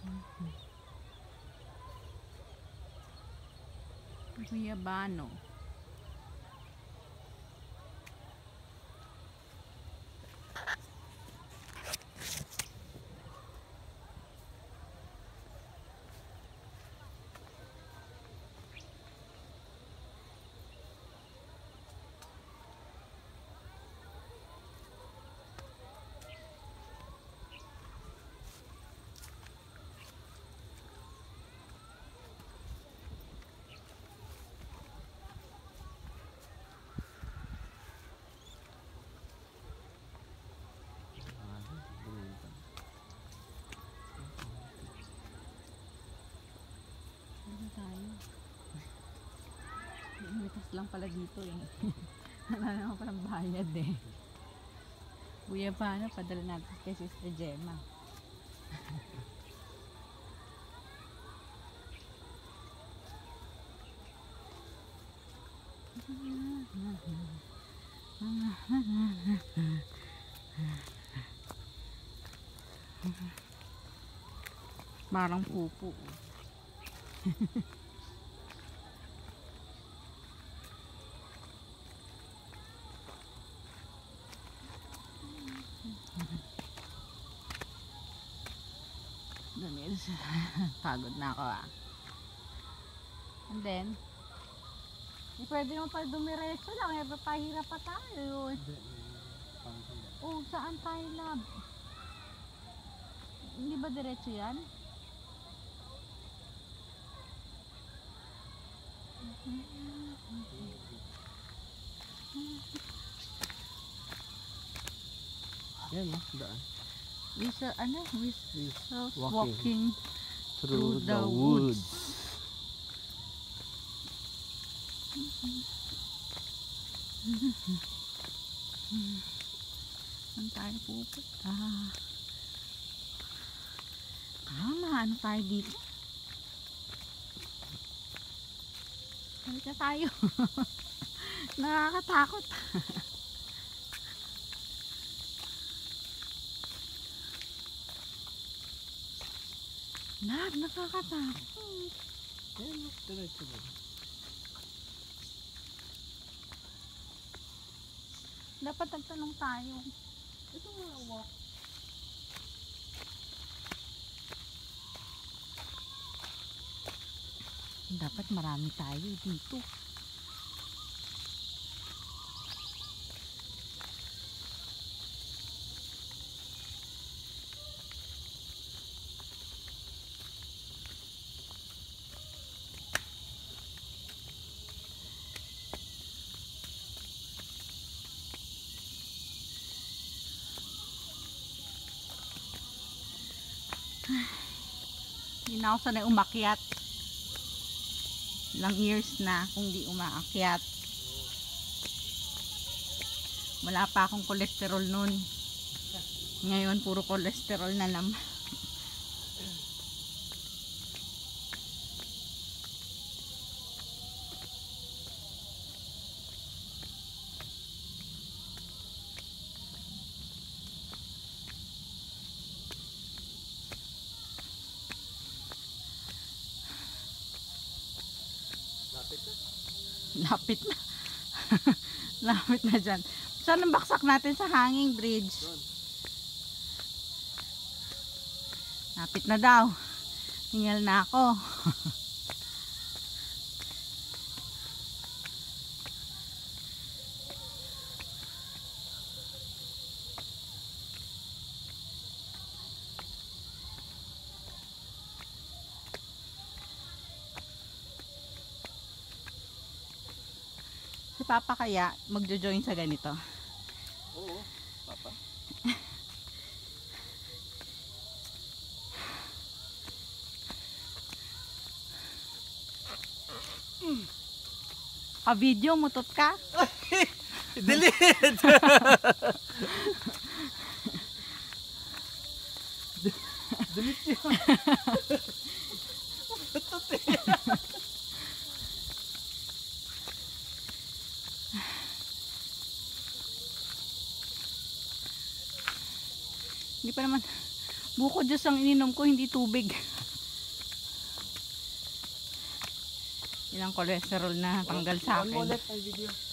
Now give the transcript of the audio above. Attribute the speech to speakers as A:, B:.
A: Guyabano. Mitas lang pala dito eh. Wala naman palang bayad eh. Guyabano, padala natin kay Sister Gemma. Marang pupo. Pagod na ako ah. And then, pwede naman pala dumiretso lang. Pahirap pa tayo. Oh, saan tayo lab? Hindi ba diretso yan?
B: Yan o, daan.
A: Walking
B: through the woods.
A: Saan tayo pupunta? Ano tayo dito? Balik na tayo. Nakakatakot. Nakakatakot.
B: Diretso ba?
A: Dapat nagtanong tayo.
B: Ito nga, walk.
A: Dapat marami tayo dito. Hindi na ako sanay umakyat. Ilang years na kung di umaakyat. Wala pa akong kolesterol nun. Ngayon puro kolesterol na naman. Lapit na. Lapit na dyan. Saan ang baksak natin sa hanging bridge? Lapit na daw. Hingal na ako. Si Papa kaya magjo-join sa ganito?
B: Oo, Papa.
A: Ka-video, mutot ka?
B: Delete! Delete yun. Mutot eh.
A: Hindi pa naman Buko juice ang ininom ko, hindi tubig. Ilang cholesterol na tanggal sa
B: On mo
A: akin.
B: ulit ang video.